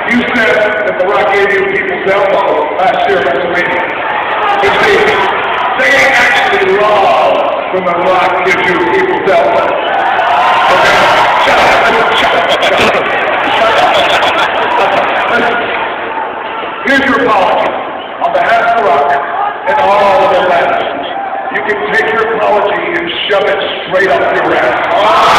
You said that The Rock gave you people's elbow last year at WrestleMania. You see, they ain't actually love when The Rock gives you people's elbow. Okay? Shut up. Shut up. Listen. Here's your apology. On behalf of The Rock and all of Atlanta, you can take your apology and shove it straight up your ass.